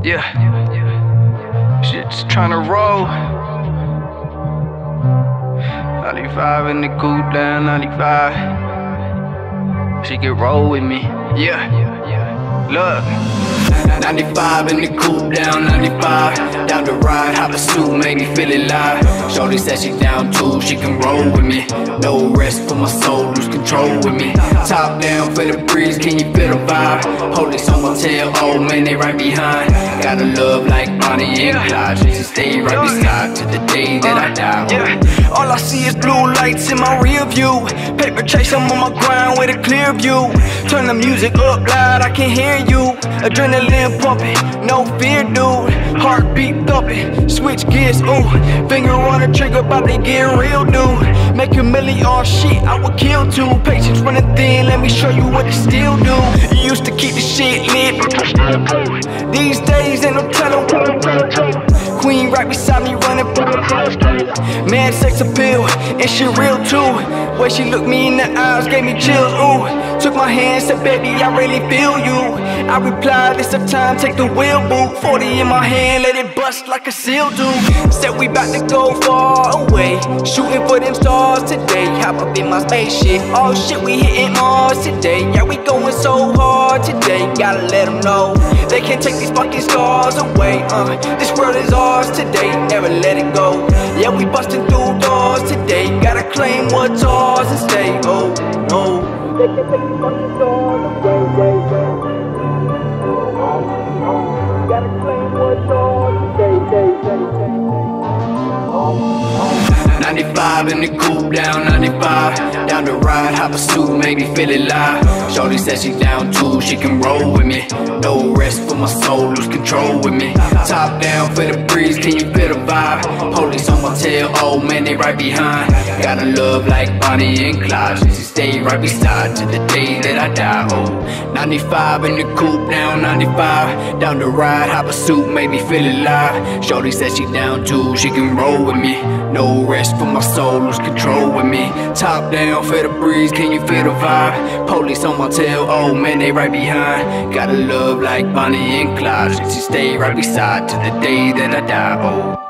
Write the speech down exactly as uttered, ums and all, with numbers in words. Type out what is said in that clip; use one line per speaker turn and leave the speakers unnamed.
Yeah, shit's tryna roll. ninety-five in the coupe down, ninety-five. She can roll with me. Yeah, look. ninety-five in the coupe down, ninety-five. Down the ride, hop a suit, make me feel alive. Shorty said she down too, she can roll with me. No rest for my soul, lose control with me. Top down for the breeze, can you feel the vibe? Police on my tail, oh man, they right behind. Got a love like Bonnie and Clyde. She stay right beside to the day that I die.
Yeah, all I see is blue lights in my rear view. Paper chase, I'm on my grind with a clear view. Turn the music up loud, I can hear you. Adrenaline pumping, no fear, dude. Heartbeat thumping, switch gears, ooh. Finger on the trigger, about to get real, dude. Make a million, all shit, I would kill too. Patience running thin, let me show you what it still do. You used to keep the shit lit. These days ain't no telling. Queen right beside me running. Man, sex appeal, and she real too. Way she looked me in the eyes, gave me chills, ooh. Took my hand, said baby, I really feel you. I replied, it's the time, take the wheel, boo. Forty in my hand, let it bust like a seal do. Said we bout to go far away, shooting for them stars today. Hop up in my spaceship, oh shit, we hitting Mars today. Yeah, we going so hard today, gotta let them know they can't take these fucking stars away. uh, This world is ours today, never let it go. Yeah, we busting through doors today, gotta claim what's ours and stay. Oh no, they can't take these fucking stars away, way, way. Gotta claim what's ours today, day, day, day.
ninety-five in the coupe down, ninety-five. Down the ride, hop a suit, make me feel alive. Shorty said she down too, she can roll with me. No rest for my soul, lose control with me. Top down for the breeze, can you feel the vibe? Police on my tail, oh man, they right behind. Got a love like Bonnie and Clyde. She stay right beside to the day that I die. Oh, ninety-five in the coupe down, ninety-five. Down the ride, hop a suit, make me feel alive. Shorty said she down too, she can roll with me. No rest for my soul, lose control with me. Top down for the breeze, can you feel the vibe? Police on my tail, oh man, they right behind. Got a love like Bonnie and Clyde. She stay right beside to the day that I die. Oh.